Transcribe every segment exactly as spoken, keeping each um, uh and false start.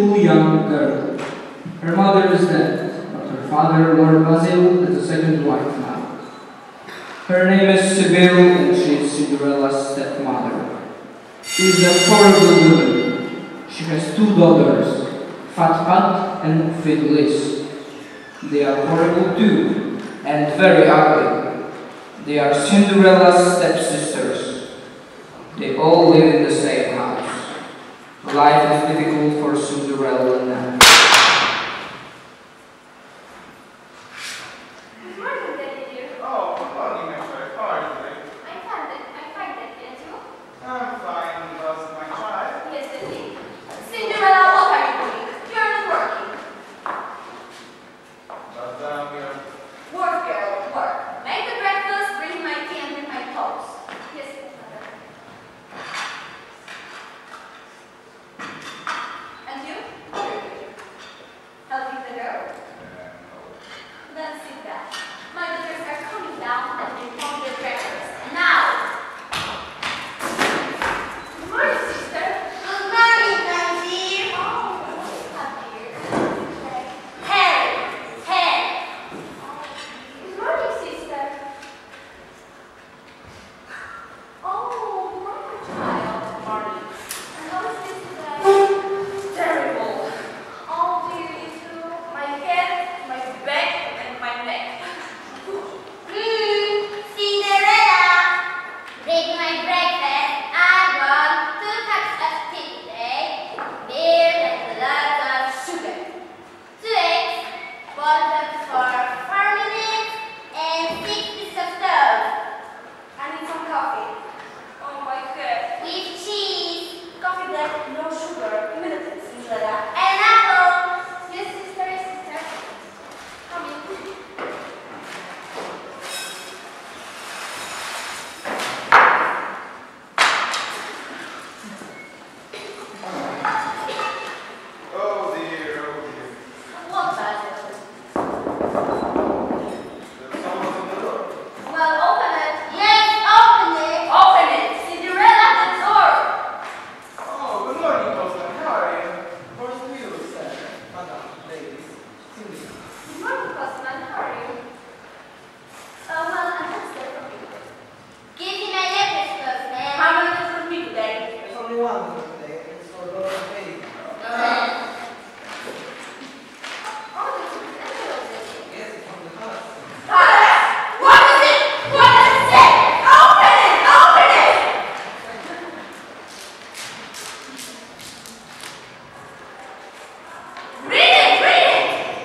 beautiful young girl. Her mother is dead, but her father, Lord Basil, is the second wife now. Her name is Sibyl, and she is Cinderella's stepmother. She is a horrible woman. She has two daughters, Fat Pat and Fiddlis. They are horrible too, and very ugly. They are Cinderella's stepsisters. They all live in the same house. Life is difficult for Cinderella now. Good morning, Daddy dear. Oh, good morning, my child. How are you today? I'm fine, Daddy. I'm fine, Daddy. And you? I'm fine, because my child. Yes, Daddy. Cinderella, what are you doing? You're not working. But um, we're... Work, girl, work. Make the breakfast, bring my tea, and bring my clothes. Yes, Mother. And you? What are you doing? Helping the girl? Then sit down. My daughters are coming down and they want their breakfast. Now! Good morning, sister. Good morning, Nancy. Oh, up here. Harry! Harry! Good morning, sister. Oh, good morning, child. Good morning. And how is this today? Terrible. Oh, dear, you two. My head, my back, and my neck. Mmm, Cinderella, bring my breakfast. I want two cups of tea today, milk and lots of sugar. Two eggs, boiled them for four minutes, and six pieces of toast. I need some coffee. Oh, my head. With cheese, Coffee black, no sugar. Immediately, Cinderella. and an apple. Yes, sister, yes, sister. Come in. Oh dear, oh dear. What, Basil? There's someone in the door. Well, open it. Yes, open it. Open it. Cinderella, the door. Oh, good morning, Postman. How are you? First to you, sir. Madam, ladies. Cindy. Good morning, postman. How are you? Oh, well, I'm not there from you. Give me my letters, postman. How many letters from me today? There's only one for today. It's for Lord Bailey. Oh, this is an envelope, is it? Yes, it's from the palace. Palace! What is it? What does it say? Open it! Open it! Read it! Read it!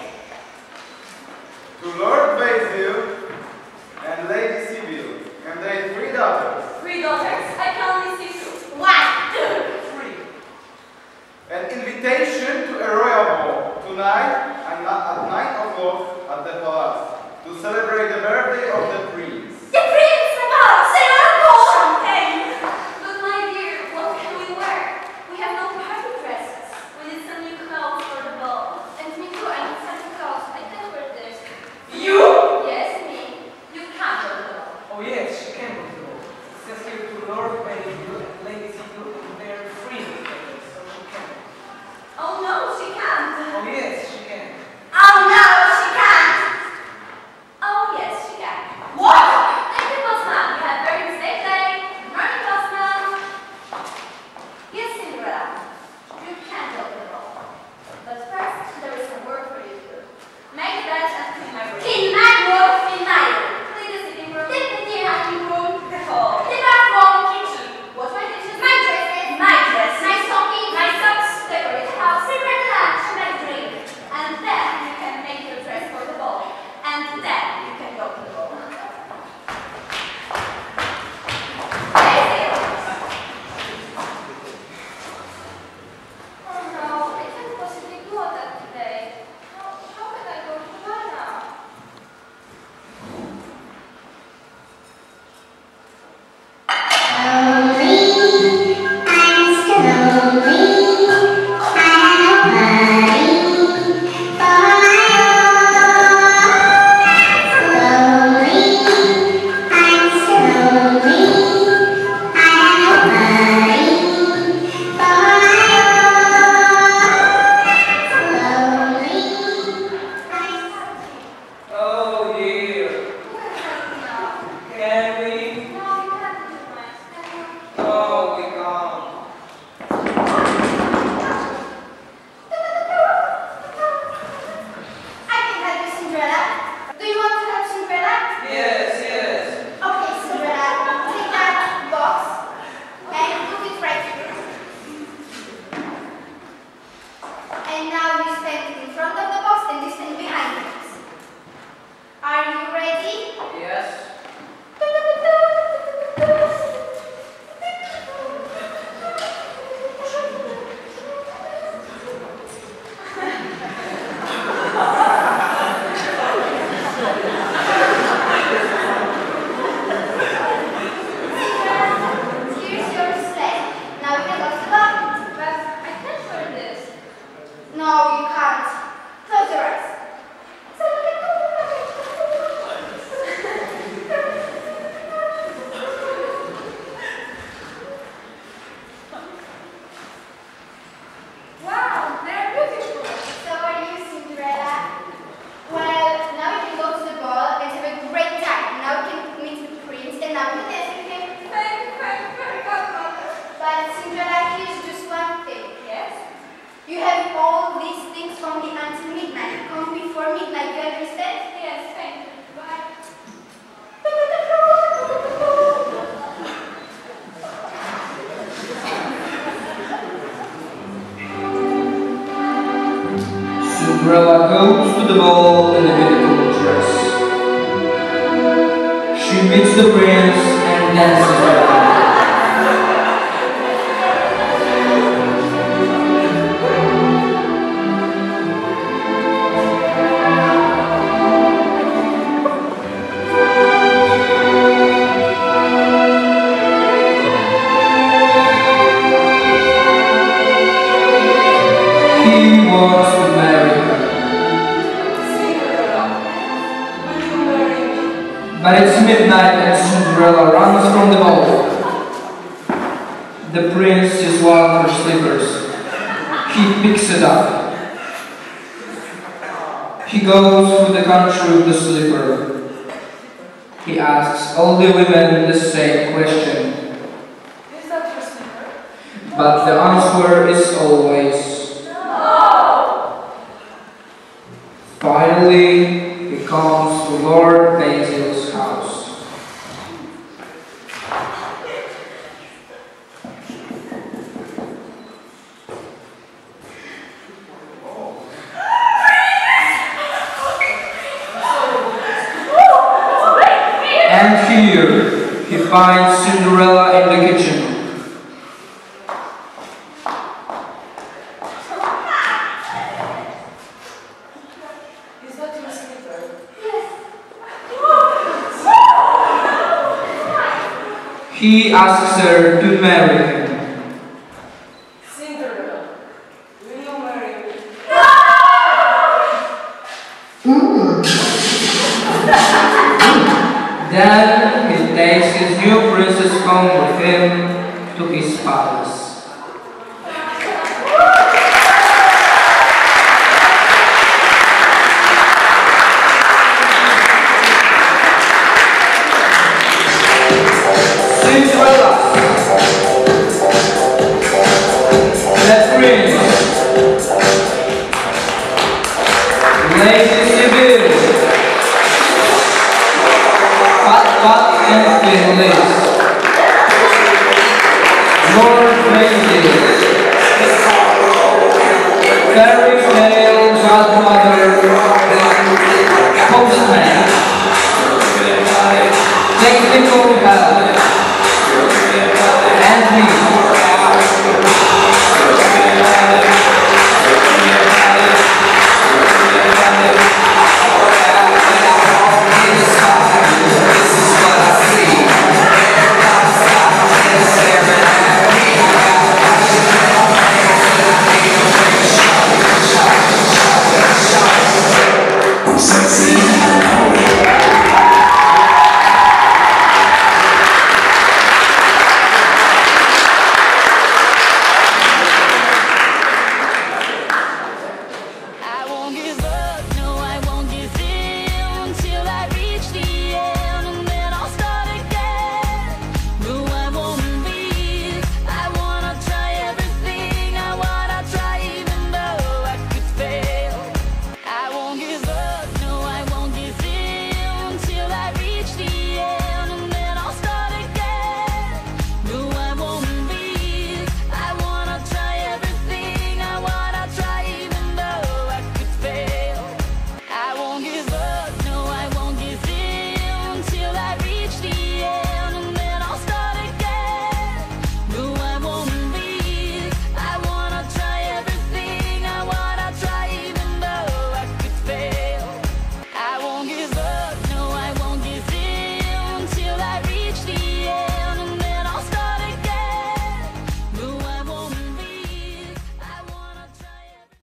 To Lord Basil and Lady Sibyl, and their three daughters. Three daughters. I can only see two. One, two. Three. An invitation to a royal ball tonight and at nine o'clock at the palace to celebrate the birthday of the prince. The prince! The palace! The royal champagne! But my dear, what can we wear? We have no party dresses. We need some new clothes for the ball. And me too, I need some clothes. I can't wear this. You? Yes, me. You can't wear the ball. Oh yes, she can go to Lord. It says here to Lord Bailey and Lady Sibyl, and they're free, so she can. Oh no, she can't. Oh yes, she can. Oh no, she can't. Oh yes, she can. What? Thank you, postman. You have very safe day. Good morning, postman. Yes, Cinderella. You can go to the ball. But first, there is some work for you to do. Make the bed and clean my room. In my room, in my room. Clean the sitting room. The the dining room, The hall. the bathroom, Kitchen. Wash my dishes. my dresses, My dress. my stockings, My socks. Decorate the house. prepare lunch, my drink. I And now you stand in front of the box and you stand behind it. Are you ready? Yes. Here's your sled. Now you can go to the bottom. But I can't learn this. No, you can't. Close your eyes. Wow, they're beautiful. So are you, Cinderella? Well, now you can go to the ball and have a great time. Now you can meet the prince and now you can dance with him. Thank you, thank you, very godmother. But Cinderella, here's just one thing. Yes? You have all these things only until midnight. Come before midnight, you understand? Yes, thank you. Bye. Cinderella goes to the ball in a beautiful dress. She meets the prince and dances with him. He wants to marry her, Cinderella, will you marry me? but it's midnight and Cinderella runs from the ball. The prince is one of her slippers. He picks it up. He goes through the country with the slipper. He asks all the women the same question, Is that your slipper? but the answer is always Finally, he comes to Lord Basil's house. And here, he finds Cinderella in the kitchen. Is that your slipper? He asks her to marry him. Cinderella, will you marry me? Then he takes his new princess home with him to his palace. Cinderella, the prince, Lady Sibyl, Pat Pat and Phyllis, Lord Basil, Fairy Tale Godmother, Postman, Technical Help, and me.